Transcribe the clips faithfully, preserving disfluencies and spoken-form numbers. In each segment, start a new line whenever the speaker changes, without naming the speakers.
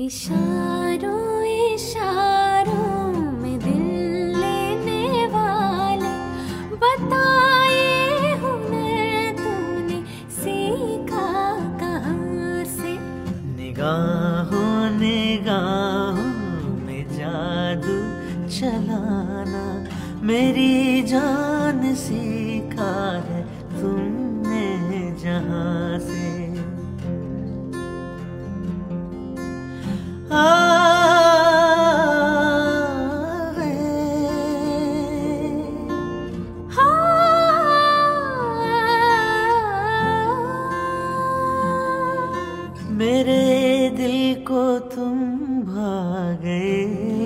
इशारों इशारों में दिल लेने वाले, बताए हुनर तूने सीखा कहाँ से।
निगाहों निगाहों में जादू चलाना मेरी जान सीखा है तुमने जहाँ से। मेरे दिल को तुम भा गए,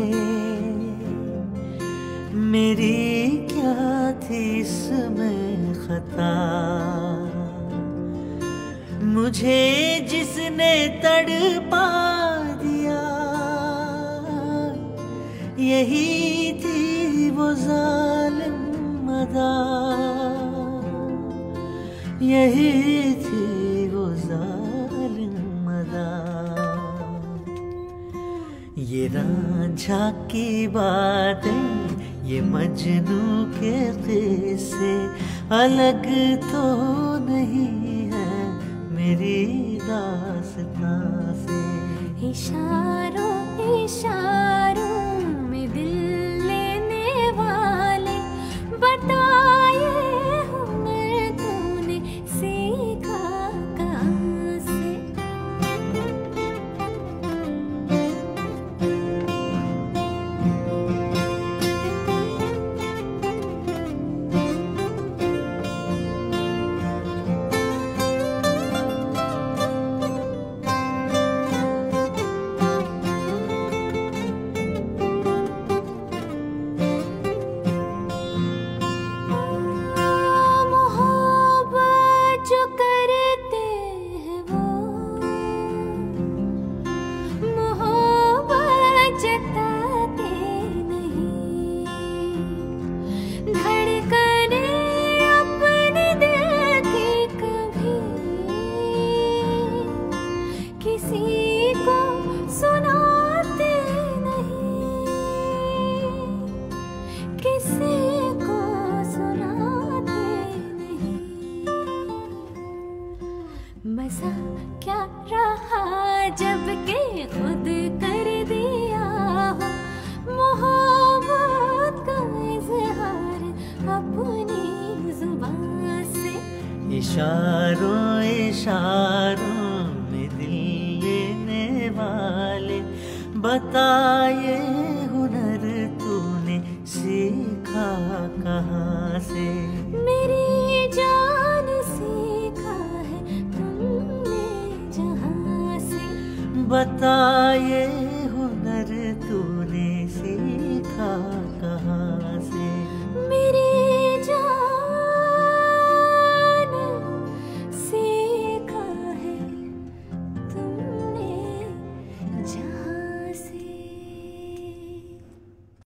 मेरी क्या थी इसमें खता। मुझे जिसने तड़पा दिया, यही थी वो जालिम अदा, यही थी वो जालिम अदा। ये रांझा की बातें, ये मजनू के किस्से अलग तो नहीं है मेरी दास्तां से।
इशारों इशारों में दिल लेने वाले, बताए हुनर तूने सीखा कहाँ से। किसी को सुनाते नहीं, किसी को सुनाते नहीं। मजा क्या रहा जब के खुद कर दिया हो मोहब्बत का इजहार अपनी जुबान से।
इशारों इशारों वाले, बताए हुनर तूने सीखा कहाँ से।
मेरी जान सीखा है तुमने जहाँ से।
बताए